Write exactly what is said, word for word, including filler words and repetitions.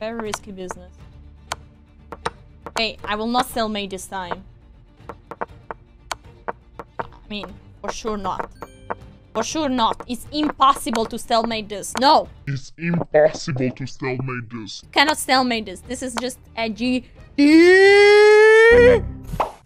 Very risky business. Hey, I will not stalemate this time. I mean, for sure not. For sure not. It's impossible to stalemate this. No! It's impossible to stalemate this. Cannot stalemate this. This is just a G D.